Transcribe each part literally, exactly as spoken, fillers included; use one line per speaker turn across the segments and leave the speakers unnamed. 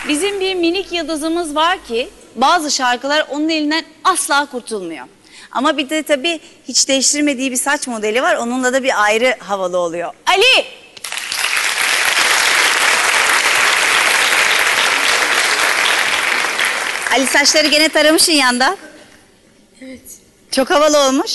Bizim bir minik yıldızımız var ki bazı şarkılar onun elinden asla kurtulmuyor. Ama bir de tabii hiç değiştirmediği bir saç modeli var. Onunla da bir ayrı havalı oluyor. Ali! Ali saçları gene taramışsın yanda.
Evet.
Çok havalı olmuş.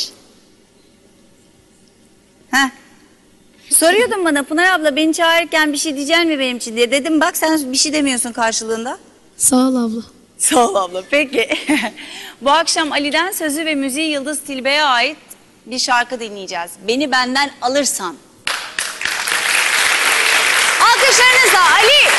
Heh. Soruyordun bana Pınar abla beni çağırırken bir şey diyeceksin mi benim için diye. Dedim bak sen bir şey demiyorsun karşılığında.
Sağ ol abla.
Sağ ol abla. Peki. Bu akşam Ali'den sözü ve müziği Yıldız Tilbe'ye ait bir şarkı dinleyeceğiz. Beni benden alırsan. Alkışlarınızla Ali.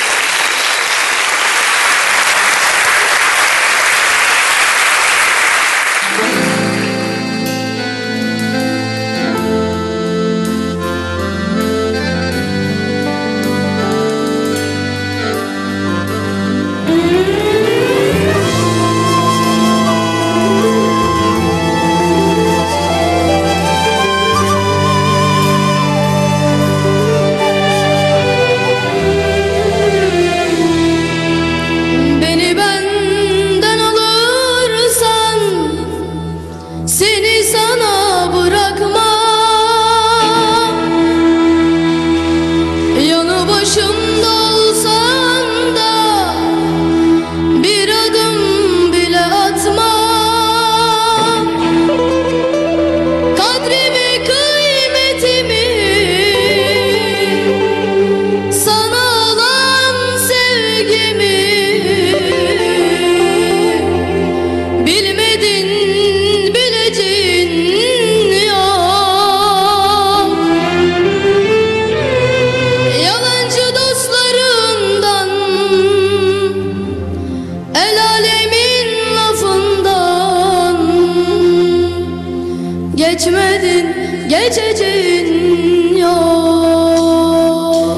Geçmedin, geçeceğin yok.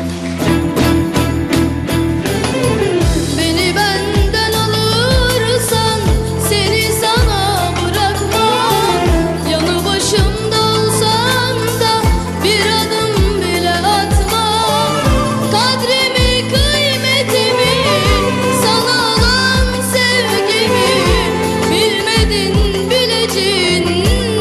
Beni benden alırsan seni sana bırakmam. Yanı başımda olsam da bir adım bile atmam. Kadrimi, kıymetimi, sana olan sevgimi bilmedin, bileceğin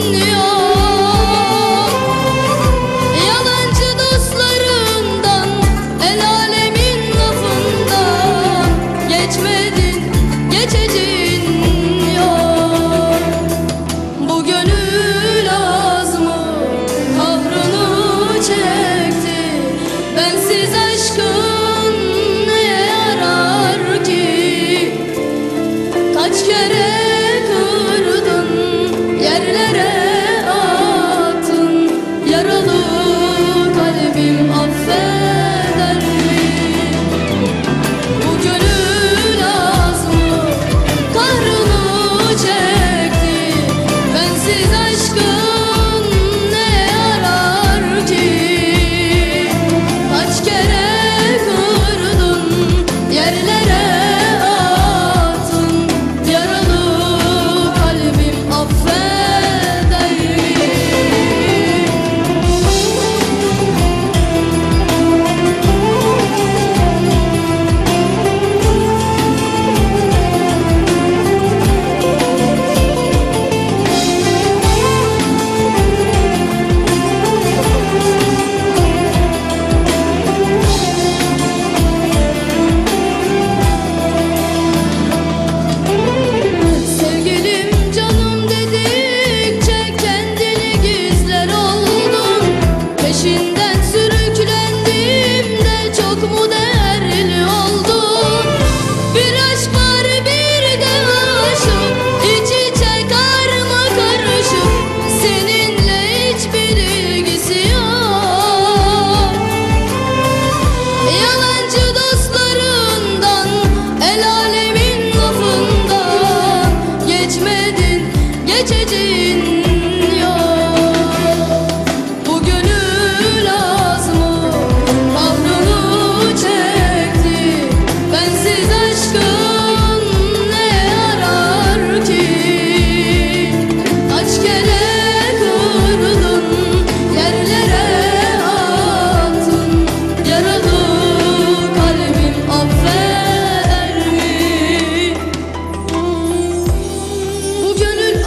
kaç kere kırdın, yerlere attın, yaralı kalbim affeder mi? Bu gönül az mı kahrını çekti, bensiz aşkın ne yarar ki? Kaç kere kırdın, yerlere yaralı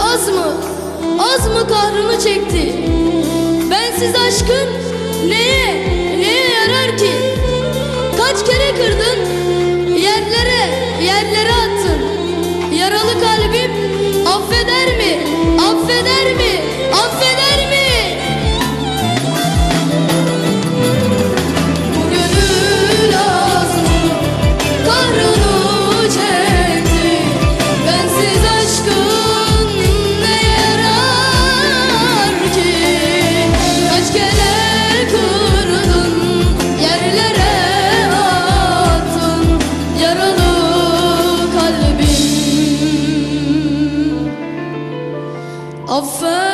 az mı, az mı kahrını çekti? Bensiz aşkın neye, neye yarar ki? Kaç kere kırdın, yerlere, yerlere attın. Yaralı kalbim affeder mi, affeder mi, affeder mi? Bu gönül az mı kahrını çekti? Bensiz aşkın ne yarar ki? Kaç kere kırdın, yerlere attın. Yaralı kalbim affeder